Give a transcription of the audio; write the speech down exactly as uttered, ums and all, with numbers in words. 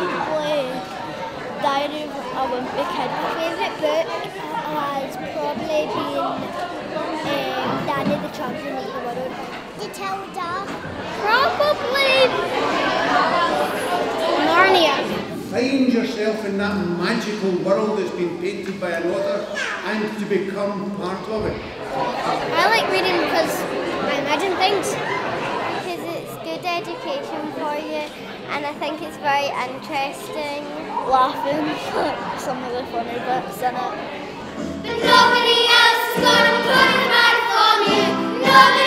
probably Diary of a Wimpy Kid. My favourite book has probably been um, Danny the Tramp Who Made the World. Matilda. Probably Narnia. Find yourself in that magical world that's been painted by an author and to become part of it. I like reading because I imagine things. Because it's good education for you, and I think it's very interesting. Laughing at some of the funny bits in it. But nobody else is gonna put it right for you. Nobody